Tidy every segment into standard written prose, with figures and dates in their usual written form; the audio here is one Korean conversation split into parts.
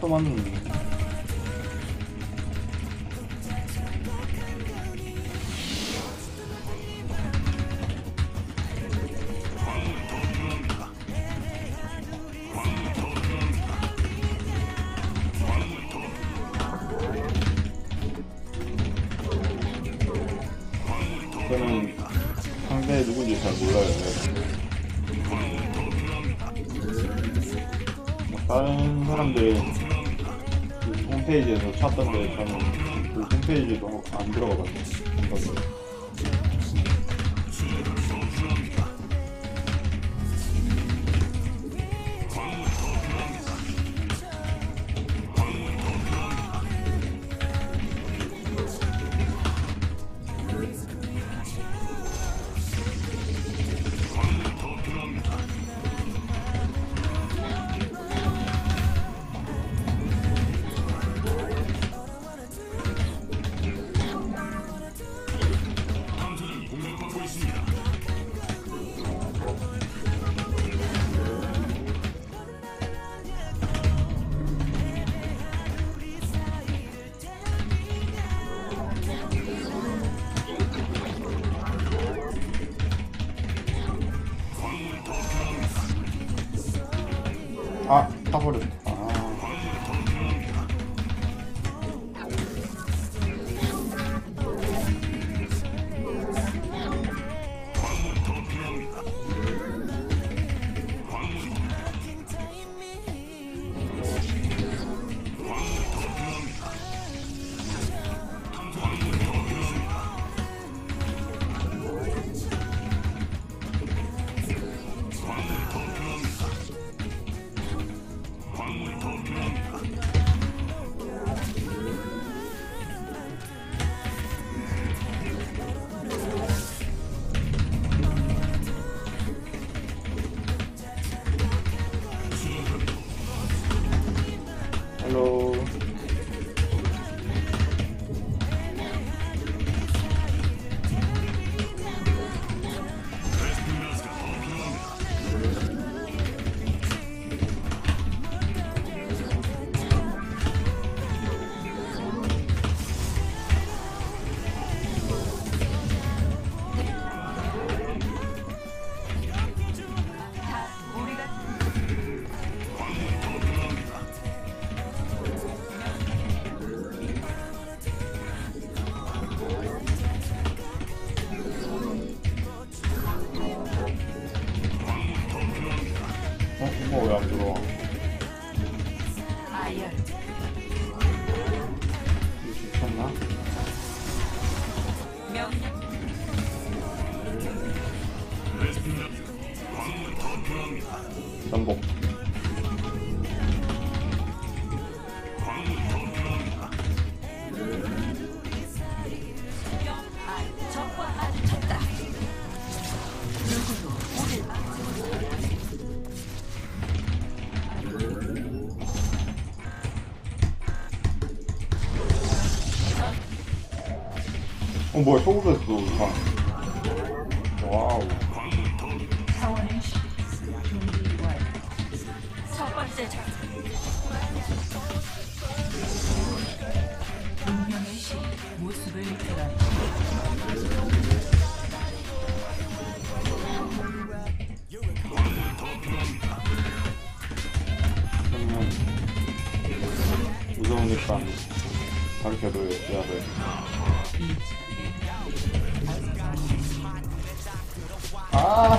또 맞는. 저는 상대 누군지 잘 몰라요. 다른 사람들 그 홈페이지에서 찾던데 저는 그 홈페이지도 안 들어가봤어요. 아, 타버렸다. 헬로. 이거 왜 안 들어와? 이거 미쳤나? 전복. 뭐야, 소급했어, 다. 와우. 첫 번째 장 운명의 신 모습을 드러내 무서우니까 가르쳐줘야 돼. 아!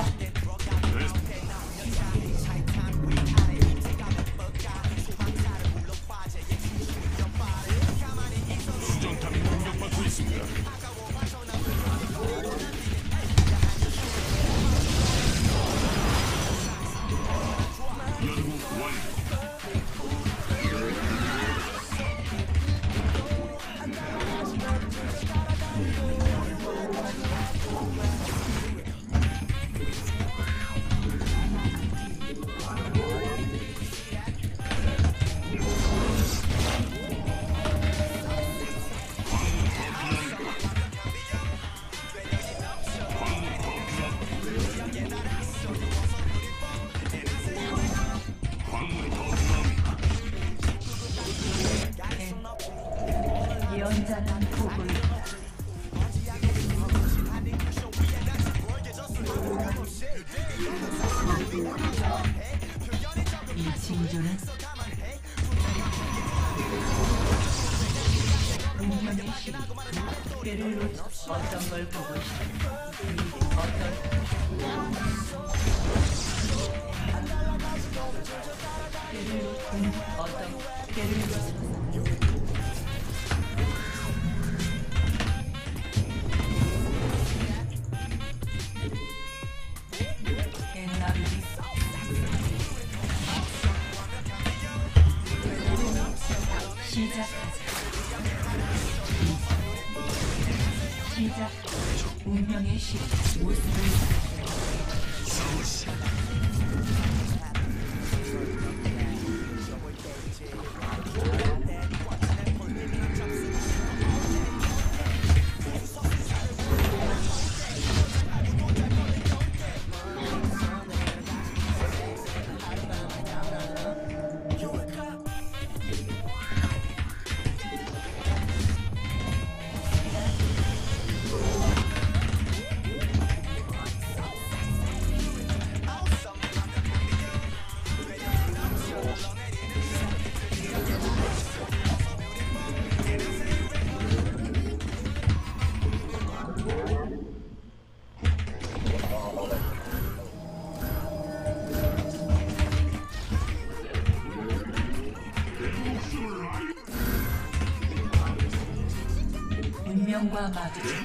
연장한 폭을 이 징조는 운명의 시리 때를 놓쳐 어떤 걸 보고 싶은지 어떤 때를 놓쳐서 시작. 운명의 시 모습을 운명과 마주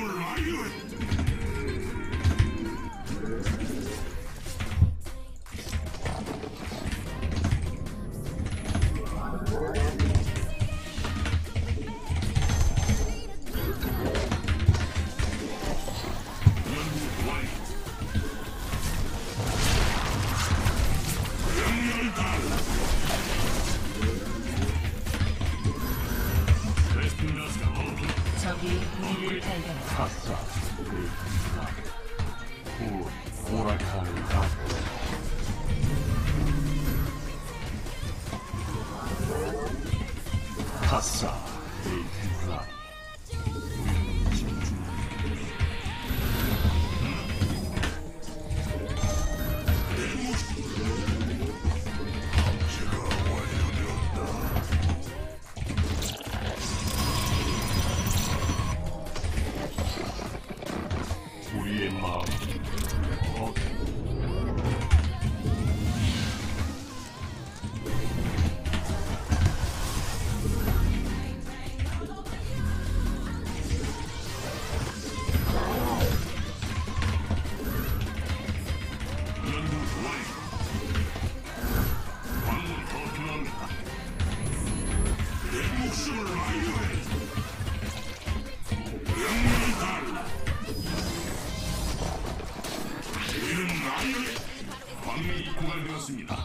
적이 우리를 발견했다. 오라카이다. 타사 에이테라이. 우리의 마음 광맥이 고갈되었습니다.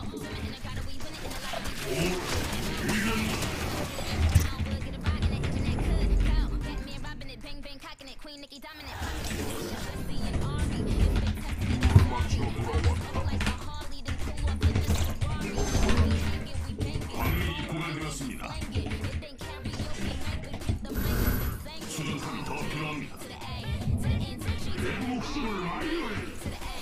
광맥이 고갈되었습니다. 수정탑이 더 필요합니다. 내 목숨을 아이오해.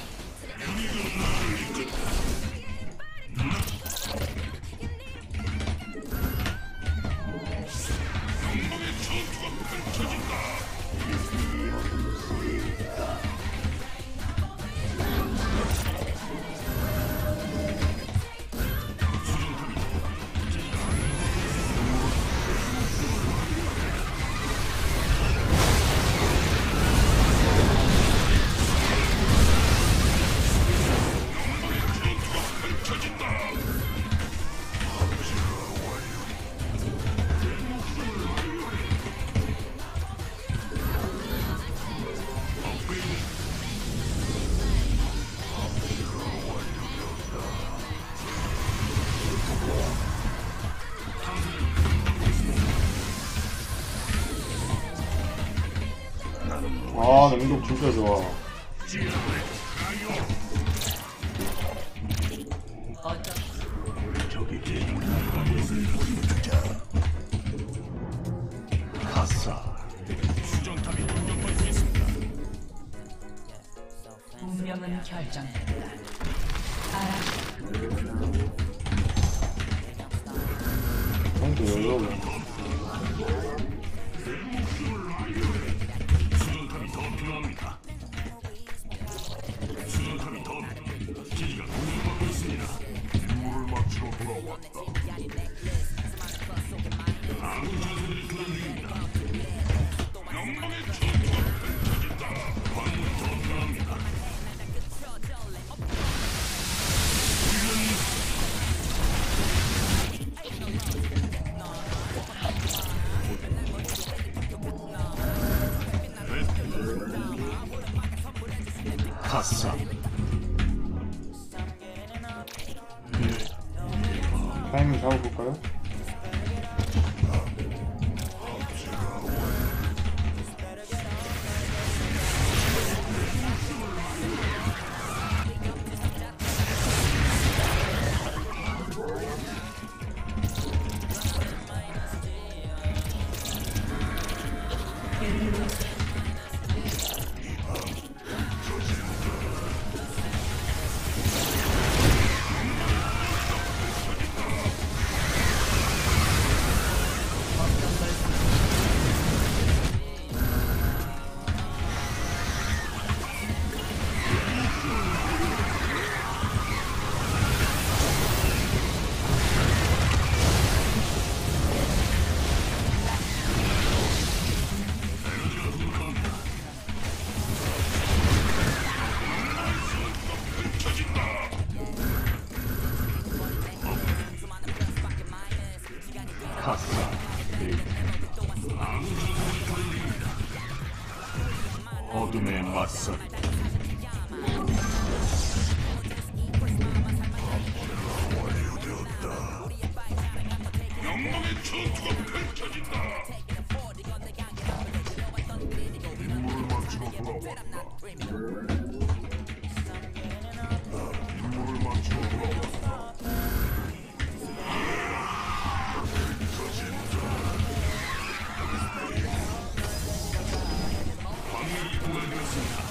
아, 능력 진짜 좋아. 가사. 수정탑이 공격받고 있습니다. 운명은 결정된다. 알아. 형도 열려고. 수정탑이 더 필요합니다. 수정탑이 더 기지가 공격받고 있습니다. 임무를 마치러 돌아왔다. 아군 전사들이 교전 중입니다. 영광의 전투가 펼쳐진다. 광물이 더 필요합니다. 가사. 타이밍 잡아볼까요? 가사. 어둠에 맞서. 영광의 전투가 펼쳐진다. 임무를 마치러 돌아왔다. 임무를 마치러 돌아왔다. 광물이 고갈되었습니다.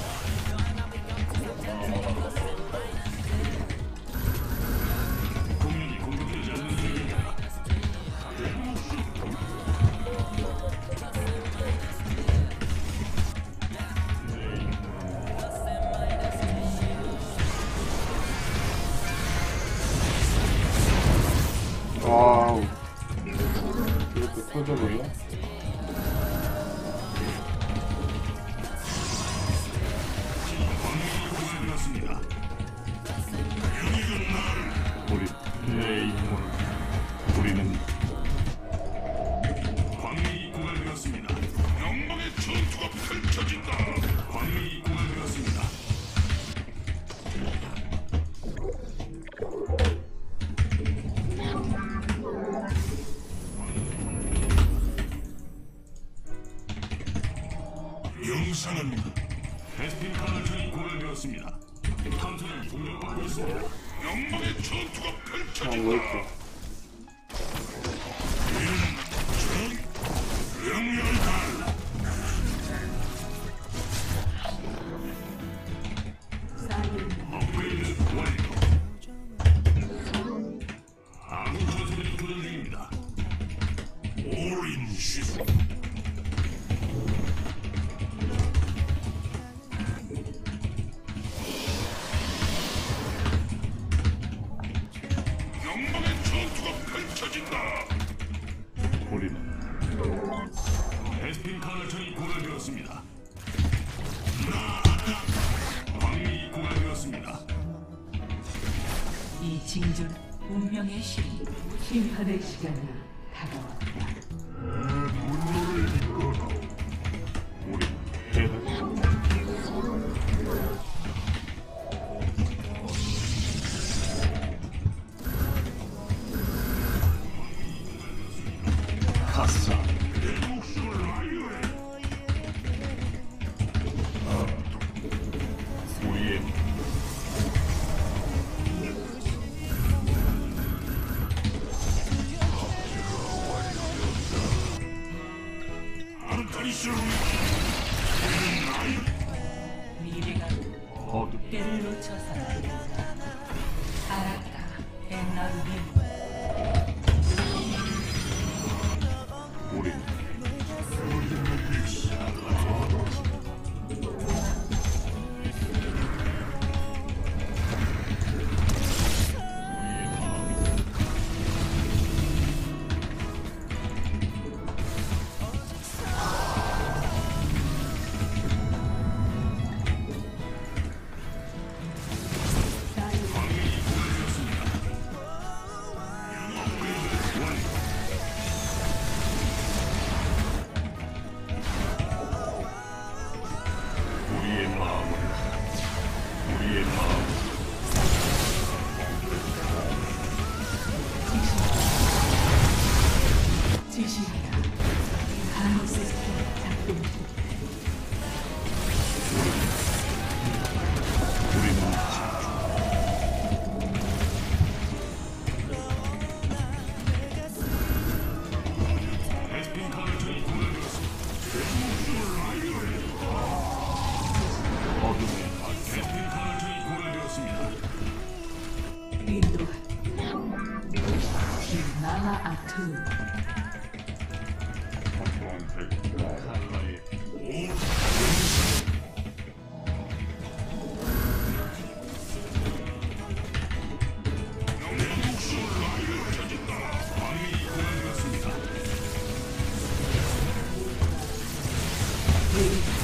공연이 공격되지 않는 중입니다. 와우. 이렇게 터져버려? 고갈되었습니다. 우리 내 임무를 우리는 광맥이 고갈되었습니다. 영광의 전투가 펼쳐진다. 광맥이 고갈되었습니다. 영상은 베스핀 가스이 고갈되었습니다. 탐사를 공격받고 있습니다. 영광의 전투가 아, 펼쳐진다. 왜 이렇게. 영열다. 업그레이드 완료. 아군 전사들이 교전 중입니다. 오린시. 영광의 전투가 펼쳐진다. 우리는 베스핀 가스이 고갈되었습니다. 광맥이 고갈되었습니다. 이 징조는 운명의 신. 심판의 시간이 다가왔다. 우리 대단. 가사. 우리의 미래가 어둠 때를 놓쳐서는 알았다. 엔나루비 우리 우리의 마음을 우리의 마음 지시하라. 방어 시스템 작동 중. 우리는 어둠의 인도 나마 아투 칼날의 레이디